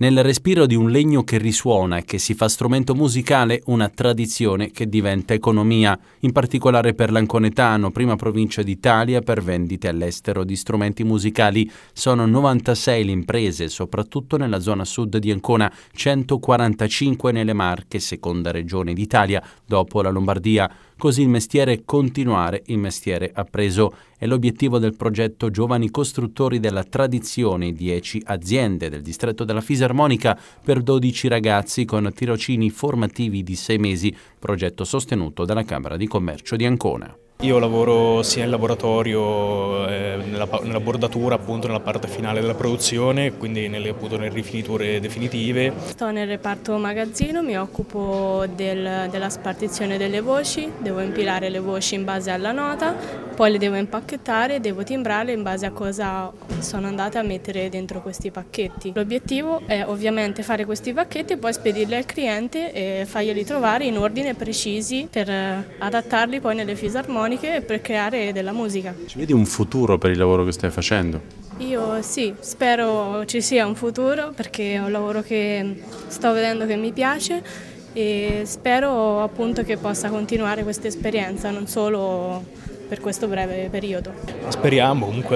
Nel respiro di un legno che risuona e che si fa strumento musicale, una tradizione che diventa economia, in particolare per l'Anconetano, prima provincia d'Italia per vendite all'estero di strumenti musicali. Sono 96 le imprese, soprattutto nella zona sud di Ancona, 145 nelle Marche, seconda regione d'Italia, dopo la Lombardia. Così il mestiere continuare, il mestiere appreso. È l'obiettivo del progetto Giovani Costruttori della Tradizione, 10 aziende del distretto della Fisarmonica per 12 ragazzi con tirocini formativi di 6 mesi, progetto sostenuto dalla Camera di Commercio di Ancona. Io lavoro sia in laboratorio, nella bordatura, appunto nella parte finale della produzione, quindi nelle rifiniture definitive. Sto nel reparto magazzino, mi occupo della spartizione delle voci, devo impilare le voci in base alla nota, poi le devo impacchettare e devo timbrarle in base a cosa sono andate a mettere dentro questi pacchetti. L'obiettivo è ovviamente fare questi pacchetti e poi spedirli al cliente e farglieli trovare in ordine precisi per adattarli poi nelle fisarmoniche e per creare della musica. Ci vedi un futuro per il lavoro che stai facendo? Io sì, spero ci sia un futuro perché è un lavoro che sto vedendo che mi piace e spero appunto che possa continuare questa esperienza, non solo per questo breve periodo. Speriamo, comunque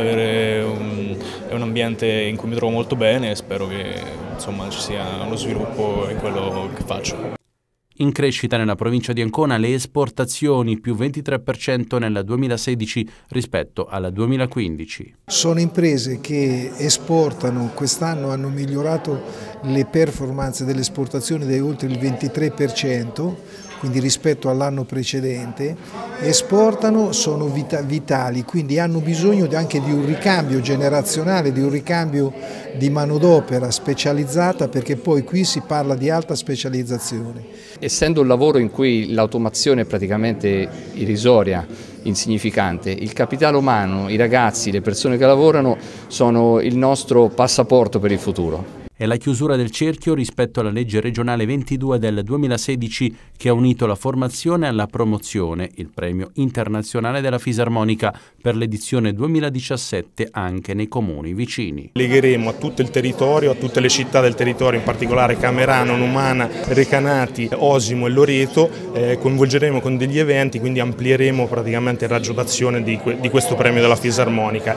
è un ambiente in cui mi trovo molto bene e spero che insomma, ci sia uno sviluppo in quello che faccio. In crescita nella provincia di Ancona le esportazioni più 23% nel 2016 rispetto al 2015. Sono imprese che esportano, quest'anno hanno migliorato le performance delle esportazioni di oltre il 23%, quindi rispetto all'anno precedente, esportano, sono vitali, quindi hanno bisogno anche di un ricambio generazionale, di un ricambio di manodopera specializzata, perché poi qui si parla di alta specializzazione. Essendo un lavoro in cui l'automazione è praticamente irrisoria, insignificante, il capitale umano, i ragazzi, le persone che lavorano sono il nostro passaporto per il futuro. È la chiusura del cerchio rispetto alla legge regionale 22 del 2016 che ha unito la formazione alla promozione, il premio internazionale della Fisarmonica per l'edizione 2017 anche nei comuni vicini. Legheremo a tutto il territorio, a tutte le città del territorio, in particolare Camerano, Numana, Recanati, Osimo e Loreto, coinvolgeremo con degli eventi, quindi amplieremo praticamente il raggio d'azione di questo premio della Fisarmonica.